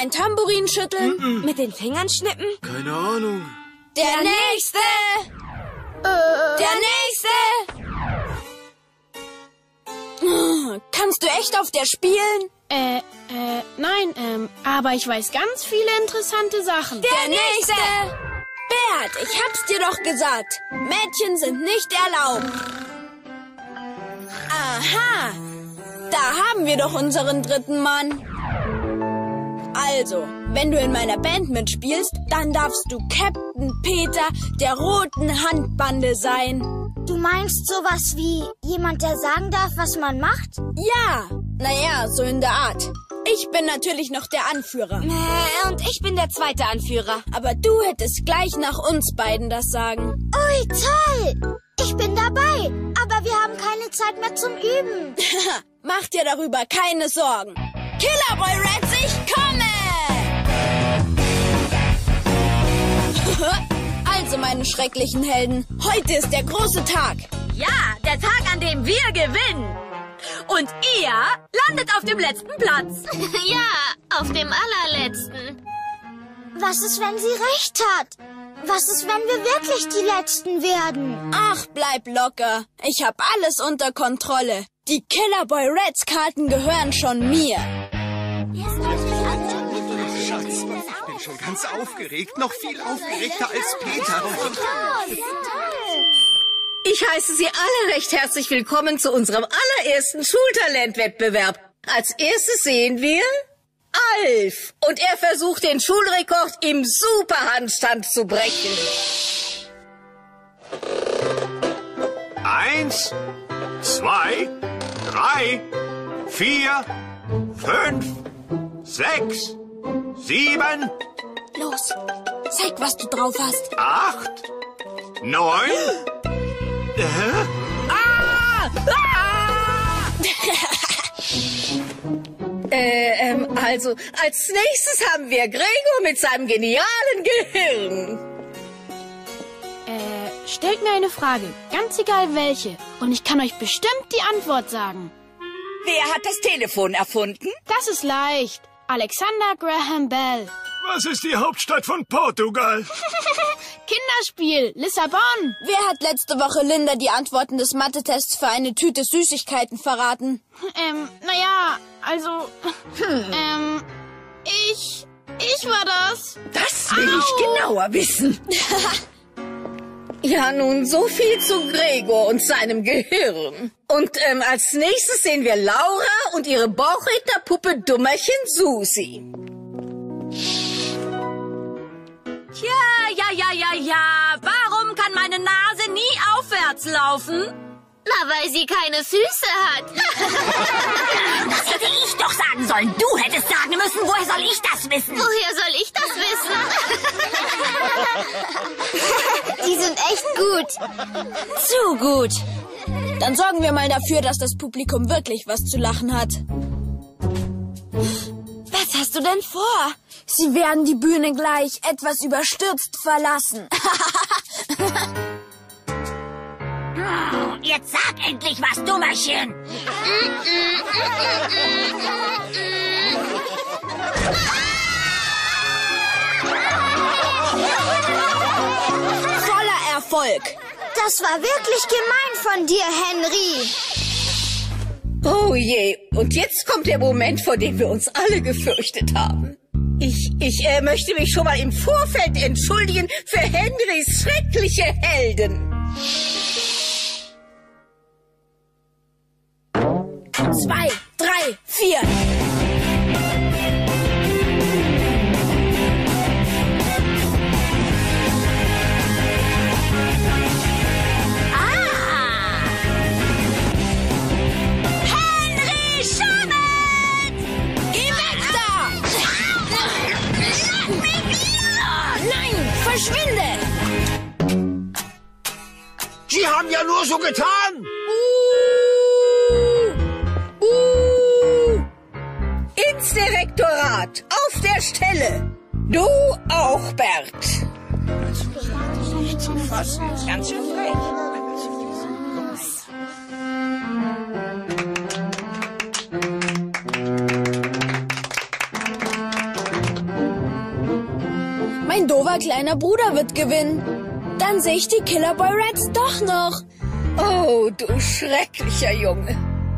Ein Tambourin schütteln? Mit den Fingern schnippen? Keine Ahnung. Der Nächste! Der Nächste! Kannst du echt auf der spielen? Nein, aber ich weiß ganz viele interessante Sachen. Der Nächste! Bert, ich hab's dir doch gesagt. Mädchen sind nicht erlaubt. Aha, da haben wir doch unseren dritten Mann. Also, wenn du in meiner Band mitspielst, dann darfst du Captain Peter der roten Handbande sein. Du meinst sowas wie jemand, der sagen darf, was man macht? Ja, naja, so in der Art. Ich bin natürlich noch der Anführer. Und ich bin der zweite Anführer. Aber du hättest gleich nach uns beiden das Sagen. Ui, toll! Ich bin dabei, aber wir haben keine Zeit mehr zum Üben. Mach dir darüber keine Sorgen. Killer Boy Reds, ich komme! Also, meine schrecklichen Helden, heute ist der große Tag. Ja, der Tag, an dem wir gewinnen. Und ihr landet auf dem letzten Platz. Ja, auf dem allerletzten. Was ist, wenn sie recht hat? Was ist, wenn wir wirklich die Letzten werden? Ach, bleib locker. Ich hab alles unter Kontrolle. Die Killer Boy Reds Karten gehören schon mir. Schatz, ich bin schon ganz aufgeregt. Noch viel aufgeregter als Peter. Ich heiße Sie alle recht herzlich willkommen zu unserem allerersten Schultalentwettbewerb. Als erstes sehen wir Alf. Und er versucht, den Schulrekord im Superhandstand zu brechen. 1, 2, 3, 4, 5, 6, 7, Los, zeig, was du drauf hast. 8, 9. Also, als nächstes haben wir Gregor mit seinem genialen Gehirn. Stellt mir eine Frage, ganz egal welche. Und ich kann euch bestimmt die Antwort sagen. Wer hat das Telefon erfunden? Das ist leicht. Alexander Graham Bell. Was ist die Hauptstadt von Portugal? Kinderspiel, Lissabon. Wer hat letzte Woche Linda die Antworten des Mathe-Tests für eine Tüte Süßigkeiten verraten? Naja, also... Ich war das. Das will ich genauer wissen. Ja, nun, so viel zu Gregor und seinem Gehirn. Und als nächstes sehen wir Laura und ihre Bauchrednerpuppe Dummerchen Susi. Ja. Warum kann meine Nase nie aufwärts laufen? Na, weil sie keine Füße hat. Das hätte ich doch sagen sollen. Du hättest sagen müssen, woher soll ich das wissen? Woher soll ich das wissen? Die sind echt gut. Zu gut. Dann sorgen wir mal dafür, dass das Publikum wirklich was zu lachen hat. Was hast du denn vor? Sie werden die Bühne gleich etwas überstürzt verlassen. Jetzt sag endlich was, Dummerchen. Voller Erfolg. Das war wirklich gemein von dir, Henry. Oh je, und jetzt kommt der Moment, vor dem wir uns alle gefürchtet haben. Ich möchte mich schon mal im Vorfeld entschuldigen für Henrys schreckliche Helden. 2, 3, 4. Henry Schmidt! Geh weg da! Nein, verschwinde! Sie haben ja nur so getan. Ins Direktorat, auf der Stelle. Du auch, Bert. Nicht zu fassen. Ganz schön frech. Mein doofer kleiner Bruder wird gewinnen. Dann sehe ich die Killer Boy Rats doch noch. Oh, du schrecklicher Junge.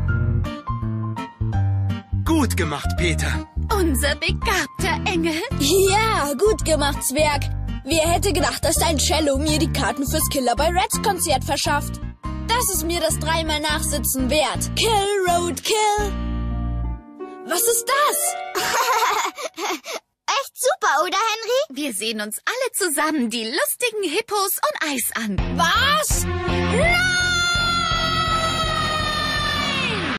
Gut gemacht, Peter. Unser begabter Engel. Ja, gut gemacht, Zwerg. Wer hätte gedacht, dass dein Cello mir die Karten fürs Killer Boy Rats Konzert verschafft? Das ist mir das 3-mal Nachsitzen wert. Kill, Roadkill. Was ist das? Echt super, oder, Henry? Wir sehen uns alle zusammen die lustigen Hippos und Eis an. Was? Nein!